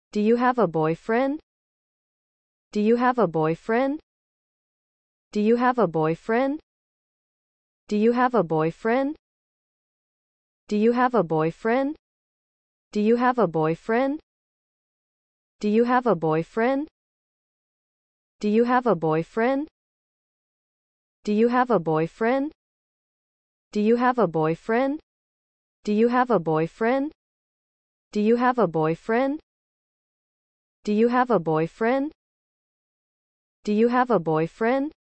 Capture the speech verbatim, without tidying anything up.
Do you have a boyfriend? Do you have a boyfriend? Do you have a boyfriend? Do you have a boyfriend? Do you have a boyfriend? Do you have a boyfriend? Do you have a boyfriend? Do you have a boyfriend? Do you have a boyfriend? Do you have a boyfriend? Do you have a boyfriend? Do you have a boyfriend? Do you have a boyfriend? Do you have a boyfriend?